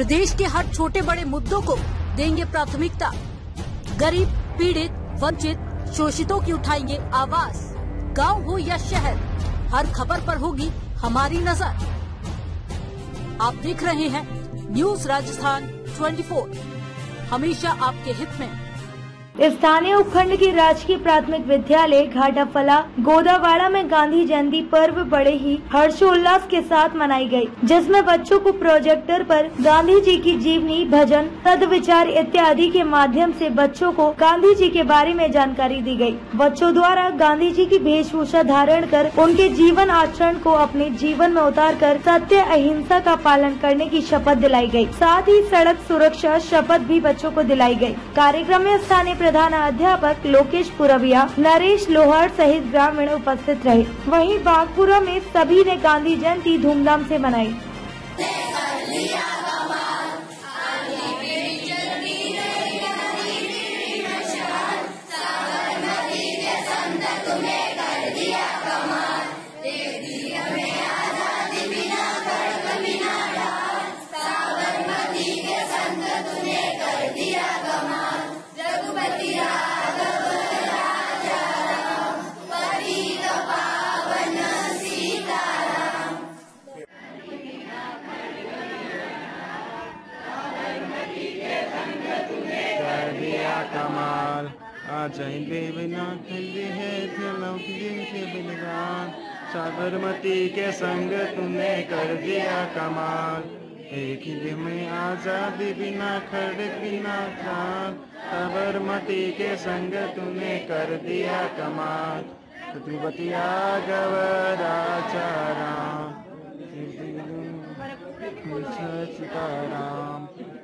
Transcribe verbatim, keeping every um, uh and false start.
प्रदेश के हर छोटे बड़े मुद्दों को देंगे प्राथमिकता। गरीब, पीड़ित, वंचित, शोषितों की उठाएंगे आवाज। गांव हो या शहर, हर खबर पर होगी हमारी नजर। आप देख रहे हैं न्यूज राजस्थान चौबीस, हमेशा आपके हित में। स्थानीय उपखंड के राजकीय प्राथमिक विद्यालय घाटाफला गोदावाड़ा में गांधी जयंती पर्व बड़े ही हर्षोल्लास के साथ मनाई गई, जिसमें बच्चों को प्रोजेक्टर पर गांधी जी की जीवनी, भजन, सद्विचार इत्यादि के माध्यम से बच्चों को गांधी जी के बारे में जानकारी दी गई। बच्चों द्वारा गांधी जी की वेशभूषा धारण कर उनके जीवन आचरण को अपने जीवन में उतार कर सत्य, अहिंसा का पालन करने की शपथ दिलाई गई। साथ ही सड़क सुरक्षा शपथ भी बच्चों को दिलाई गई। कार्यक्रम में स्थानीय प्रधान अध्यापक लोकेश पुरविया, नरेश लोहार सहित ग्रामीण उपस्थित रहे। वहीं बागपुरा में सभी ने गांधी जयंती धूमधाम से मनाई। कमाल आज बिना है साबरमती के संग तूने कर दिया कमाल। एक ही दिन में आजादी बिना खड़क बिना खान, साबरमती के संग तूने कर दिया कमाल। तू बतिया गवरा चारा सीताराम।